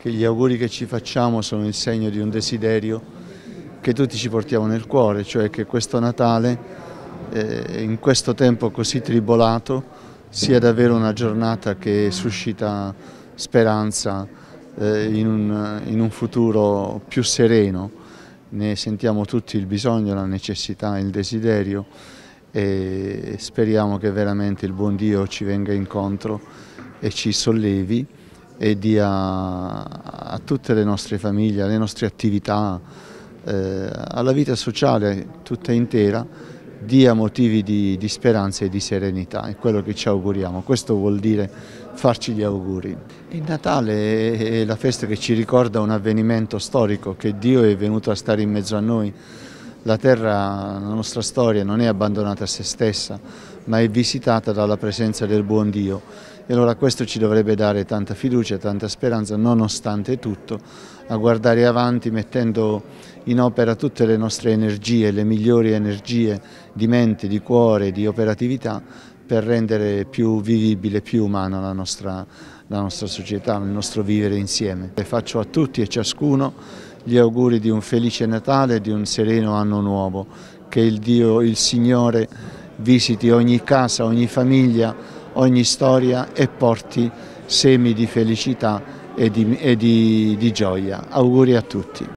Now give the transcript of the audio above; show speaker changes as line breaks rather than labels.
che gli auguri che ci facciamo sono il segno di un desiderio che tutti ci portiamo nel cuore, cioè che questo Natale, in questo tempo così tribolato, sia davvero una giornata che suscita speranza in un futuro più sereno. Ne sentiamo tutti il bisogno, la necessità, il desiderio e speriamo che veramente il buon Dio ci venga incontro e ci sollevi e dia a tutte le nostre famiglie, alle nostre attività, alla vita sociale tutta intera, dia motivi di speranza e di serenità, è quello che ci auguriamo. Questo vuol dire farci gli auguri. Il Natale è la festa che ci ricorda un avvenimento storico, che Dio è venuto a stare in mezzo a noi. La terra, la nostra storia, non è abbandonata a se stessa, ma è visitata dalla presenza del buon Dio. E allora questo ci dovrebbe dare tanta fiducia, tanta speranza, nonostante tutto, a guardare avanti mettendo in opera tutte le nostre energie, le migliori energie di mente, di cuore, di operatività, per rendere più vivibile, più umana la nostra società, il nostro vivere insieme. E faccio a tutti e ciascuno gli auguri di un felice Natale e di un sereno anno nuovo, che il Dio, il Signore, visiti ogni casa, ogni famiglia, ogni storia e porti semi di felicità e di gioia. Auguri a tutti.